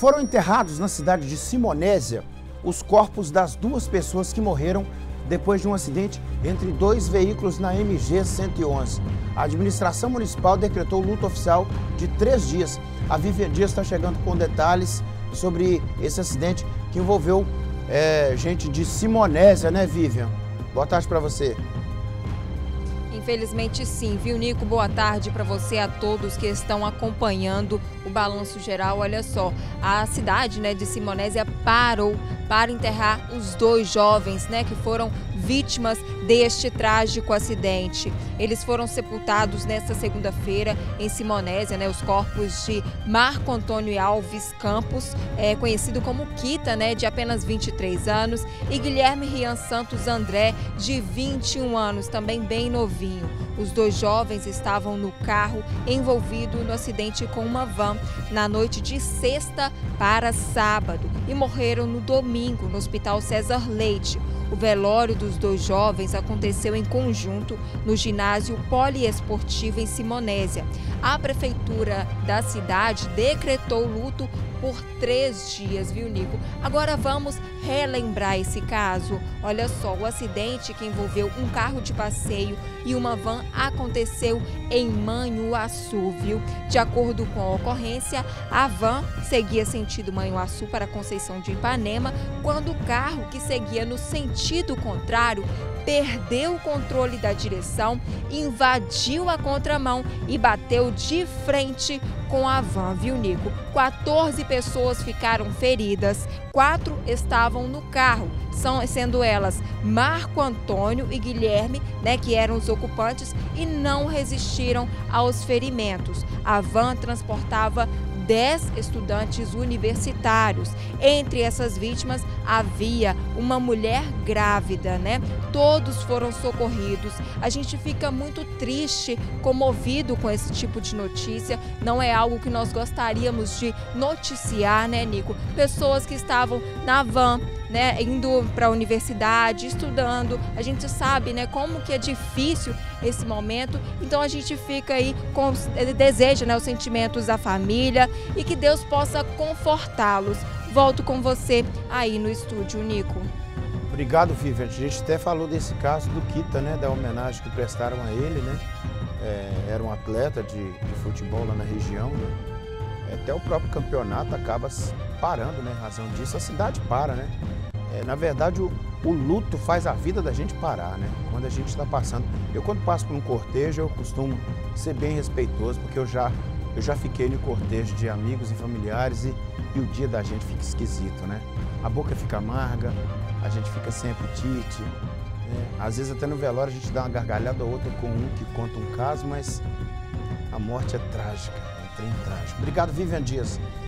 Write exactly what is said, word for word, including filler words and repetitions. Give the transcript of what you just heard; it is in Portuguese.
Foram enterrados na cidade de Simonésia os corpos das duas pessoas que morreram depois de um acidente entre dois veículos na M G cento e onze. A administração municipal decretou luto oficial de três dias. A Vivian Dias está chegando com detalhes sobre esse acidente que envolveu é, gente de Simonésia, né, Vivian? Boa tarde para você. Infelizmente sim, viu, Nico? Boa tarde para você, a todos que estão acompanhando o Balanço Geral. Olha só, a cidade, né, de Simonésia parou para enterrar os dois jovens, né, que foram vítimas deste trágico acidente. Eles foram sepultados nesta segunda-feira em Simonésia, né, os corpos de Marco Antônio Alves Campos, é, conhecido como Kita, né, de apenas vinte e três anos, e Guilherme Rian Santos André, de vinte e um anos, também bem novinho. Os dois jovens estavam no carro envolvido no acidente com uma van na noite de sexta para sábado e morreram no domingo no Hospital César Leite. O velório dos dois jovens aconteceu em conjunto no ginásio poliesportivo em Simonésia. A prefeitura da cidade decretou luto por três dias, viu, Nico? Agora vamos relembrar esse caso. Olha só, o acidente que envolveu um carro de passeio e uma van aconteceu em Manhuaçu, viu? De acordo com a ocorrência, a van seguia sentido Manhuaçu para Conceição de Ipanema, quando o carro que seguia no sentido contrário perdeu o controle da direção, invadiu a contramão e bateu de frente com a van, viu, Nico? quatorze pessoas ficaram feridas, quatro estavam no carro, são, sendo elas Marco Antônio e Guilherme, né, que eram os ocupantes e não resistiram aos ferimentos. A van transportava dez estudantes universitários. Entre essas vítimas havia uma mulher grávida, né? Todos foram socorridos. A gente fica muito triste, comovido com esse tipo de notícia. Não é algo que nós gostaríamos de noticiar, né, Nico? Pessoas que estavam na van, né, indo para a universidade, estudando. A gente sabe, né, como que é difícil esse momento. Então a gente fica aí com deseja, né, os sentimentos da família e que Deus possa confortá-los. Volto com você aí no estúdio, Nico. Obrigado, Vivian. A gente até falou desse caso do Kita, né, da homenagem que prestaram a ele, né? É, era um atleta de, de futebol lá na região, né? Até o próprio campeonato acaba parando, né? Em razão disso, a cidade para, né? É, na verdade, o, o luto faz a vida da gente parar, né? Quando a gente está passando. Eu, quando passo por um cortejo, eu costumo ser bem respeitoso, porque eu já, eu já fiquei no cortejo de amigos e familiares e, e o dia da gente fica esquisito, né? A boca fica amarga, a gente fica sem apetite. Né? Às vezes, até no velório, a gente dá uma gargalhada ou outra com um que conta um caso, mas a morte é trágica, é um trem trágico. Obrigado, Vivian Dias.